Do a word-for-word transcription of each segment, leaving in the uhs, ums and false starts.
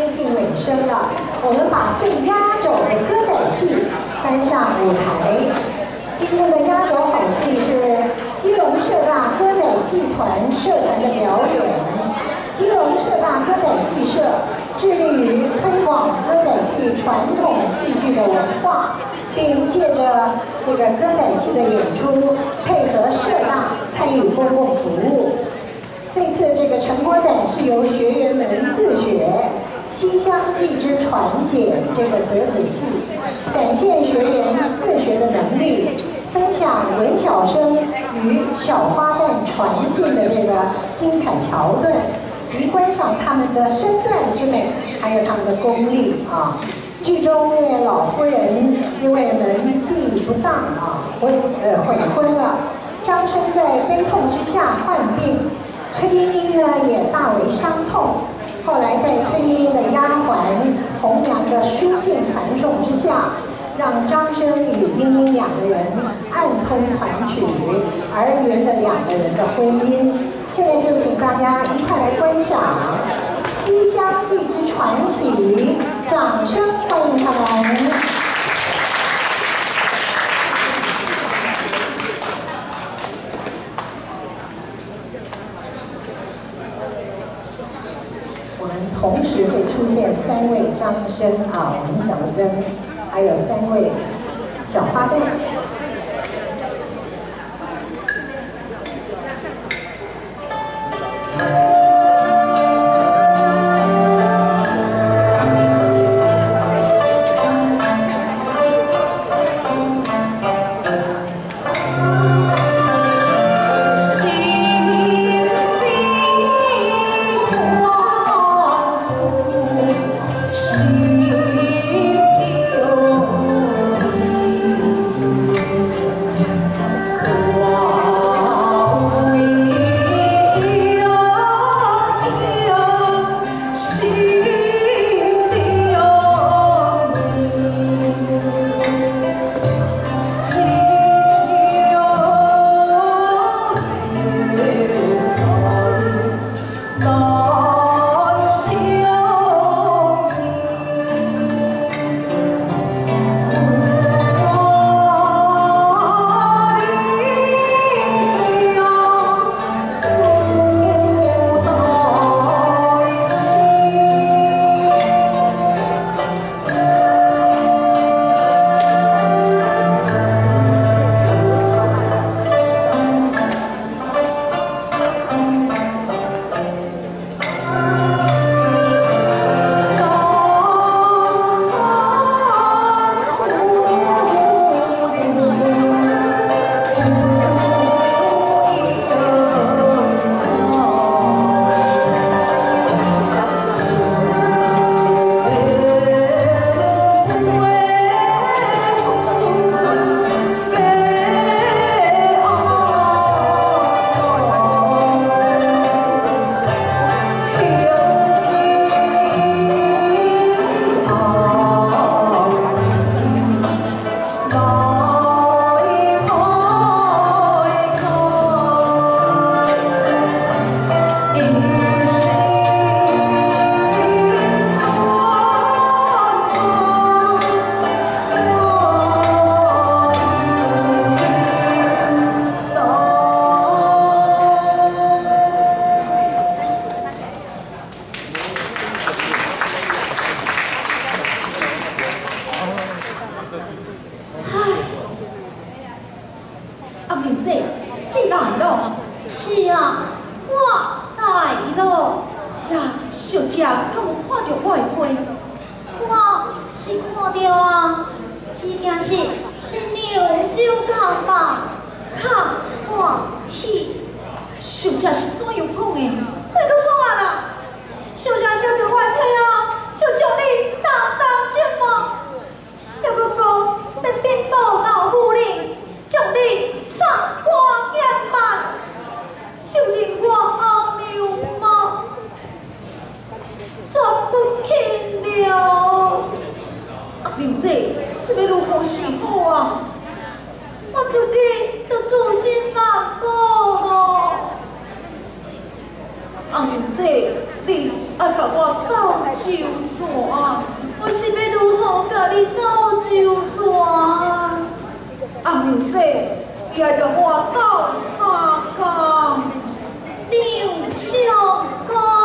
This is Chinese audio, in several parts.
接近尾声了，我们把最压轴的歌仔戏搬上舞台。今天的压轴好戏是基隆社大歌仔戏团社团的表演。基隆社大歌仔戏社致力于推广歌仔戏传统戏剧的文化，并借着这个歌仔戏的演出，配合社大参与公共服务。这次这个成果展是由学员们自学《西厢记之传简》这个折子戏，展现学员自学的能力，分享文小生与小花旦传信的这个精彩桥段，及观赏他们的身段之美，还有他们的功力啊。剧中那位老夫人因为门第不当啊，婚呃悔婚了，张生在悲痛之下患病。崔莺莺呢也大为伤痛，后来在崔莺莺的丫鬟红娘的书信传送之下，让张生与莺莺两个人暗通款曲，而圆了两个人的婚姻。现在就请大家一块来观赏《西厢记之传奇》，掌声欢迎他们。同时会出现三位张生啊，文小生，还有三位小花旦。 红姐，你爱甲我斗就全，我是要如何甲你斗就全？阿明姐，伊爱甲我斗三工，张相公。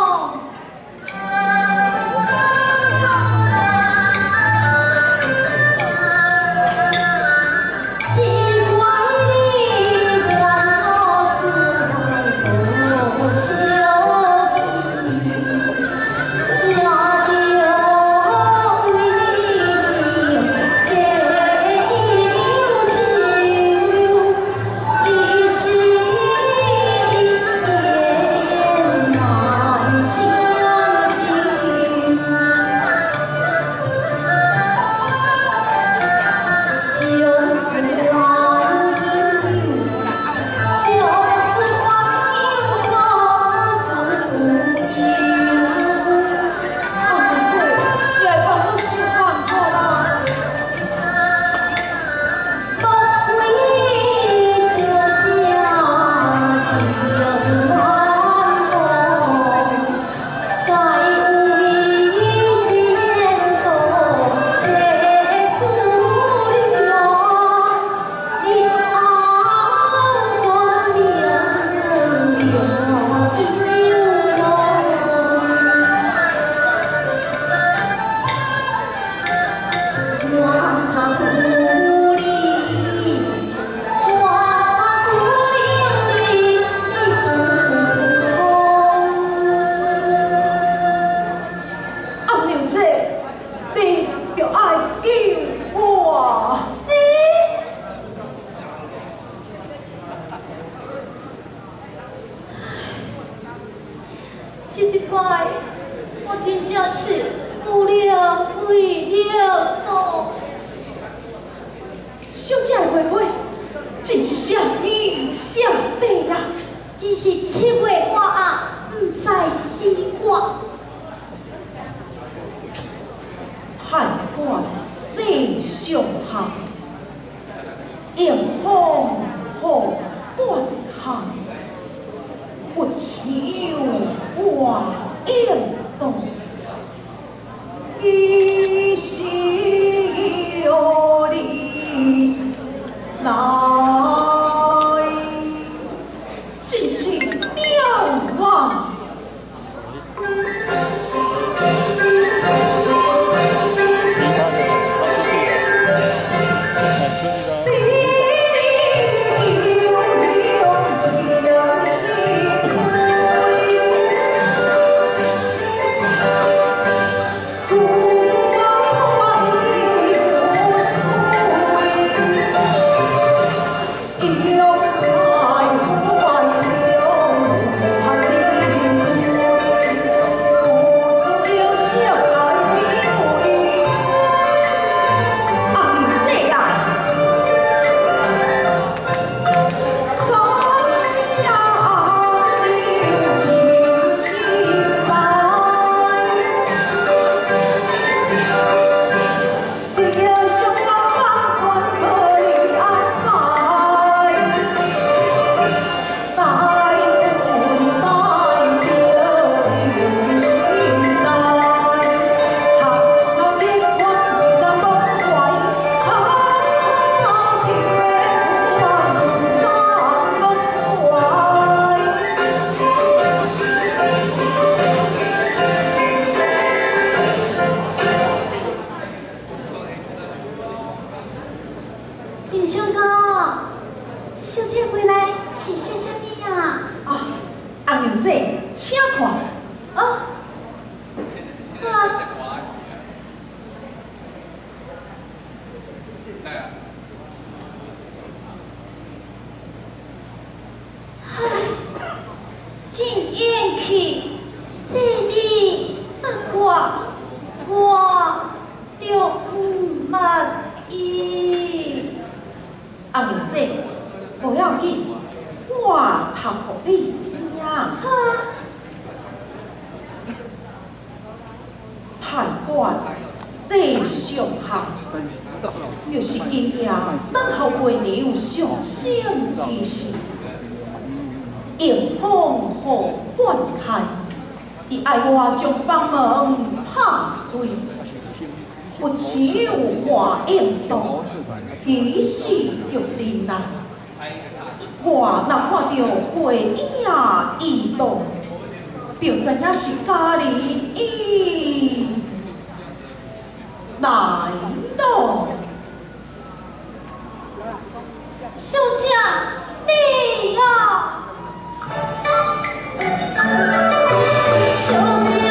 这一摆，我真正是有了为了哦。小姐的话话，真是上天上地啦！只是七月我啊，不知是我。太官世上行，迎风何管行？不求我应动，一心有理来，真是妙啊！丁相公，小姐回来是谢什么呀？啊，阿娘姐，请看。哦，啊。唉，真运气，这里不过我就不满意。阿明姐，不要紧，我头给你呀。太官世上行，就是今夜等候月娘上升之时，迎风和灌开， 伊爱我将房门拍开，有钱有话应当，其实就伫难。我若看到背影移动，就知影是家己伊来咯。 小姐，你呀，小姐。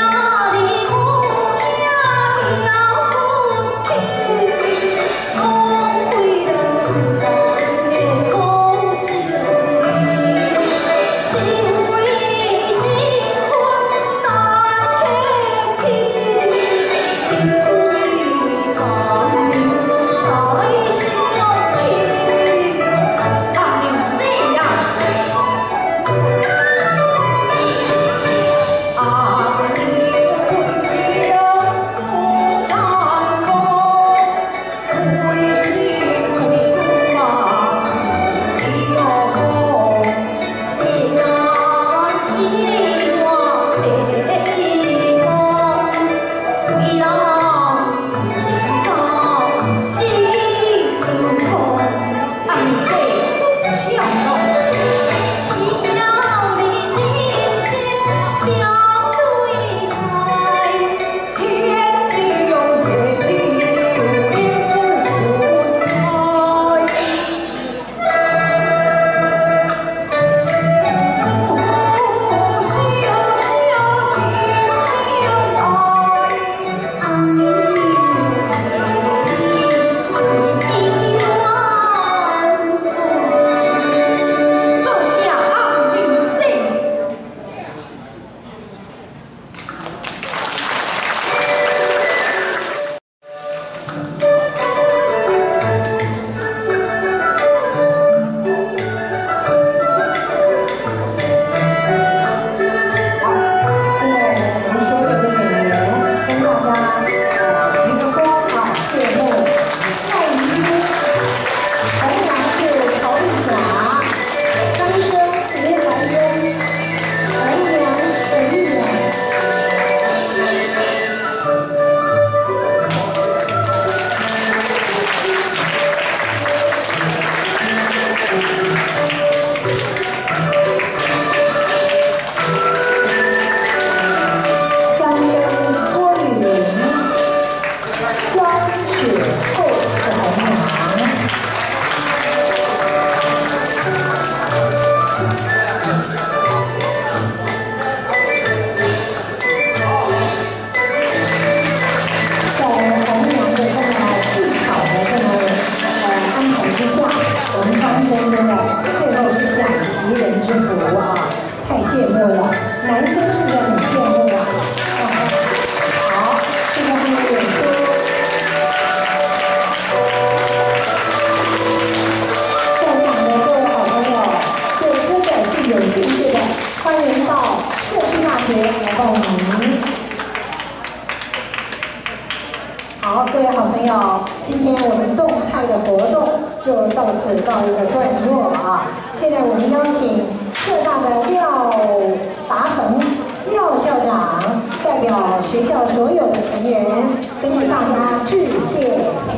好，各位好朋友，今天我们动态的活动就到此告一个段落啊！现在我们邀请浙大的廖达鹏廖校长代表学校所有的成员跟大家致谢。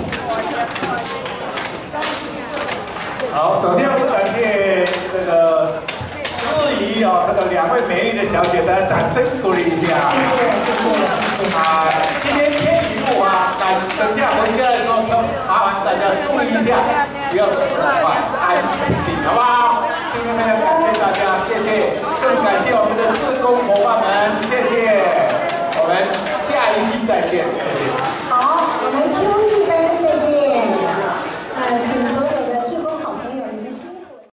好，首先我们感谢这个司仪哦，这个两位美丽的小姐，大家掌声鼓励一下。谢谢，谢谢。啊，今天天雨路啊，等等下回家的时候，麻烦大家注意一下，不要走得快，安静，好不好？今天大家。